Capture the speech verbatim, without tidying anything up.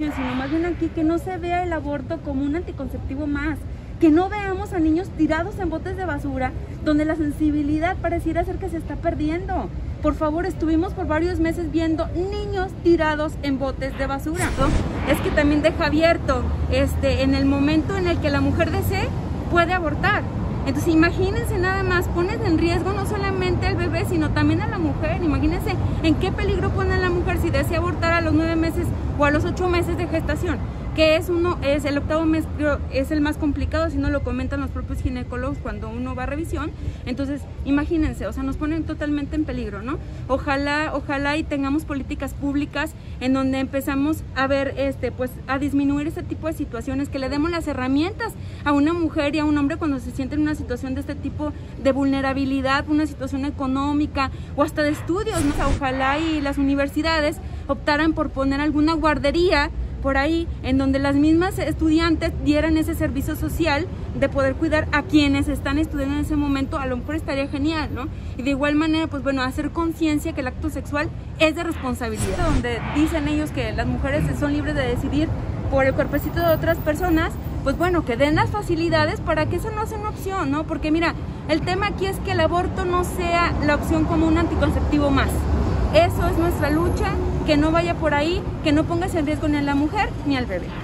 sino más bien aquí que no se vea el aborto como un anticonceptivo más, que no veamos a niños tirados en botes de basura, donde la sensibilidad pareciera ser que se está perdiendo. Por favor, estuvimos por varios meses viendo niños tirados en botes de basura, ¿no? Es que también deja abierto, este, en el momento en el que la mujer desee, puede abortar. Entonces imagínense nada más, pones en riesgo no solamente al bebé, sino también a la mujer. Imagínense en qué peligro pone a la mujer si desea abortar a los nueve meses o a los ocho meses de gestación, que es uno, es el octavo mes, creo, es el más complicado, si no lo comentan los propios ginecólogos cuando uno va a revisión. Entonces imagínense, o sea, nos ponen totalmente en peligro, ¿no? Ojalá, ojalá y tengamos políticas públicas en donde empezamos a ver, este, pues, a disminuir este tipo de situaciones, que le demos las herramientas a una mujer y a un hombre cuando se sienten en una situación de este tipo de vulnerabilidad, una situación económica o hasta de estudios, ¿no? O sea, ojalá y las universidades optaran por poner alguna guardería por ahí, en donde las mismas estudiantes dieran ese servicio social de poder cuidar a quienes están estudiando en ese momento. A lo mejor estaría genial, ¿no? Y de igual manera, pues bueno, hacer conciencia que el acto sexual es de responsabilidad, donde dicen ellos que las mujeres son libres de decidir por el cuerpecito de otras personas, pues bueno, que den las facilidades para que eso no sea una opción, ¿no? Porque mira, el tema aquí es que el aborto no sea la opción como un anticonceptivo más. Eso es nuestra lucha, que no vaya por ahí, que no pongas en riesgo ni a la mujer ni al bebé.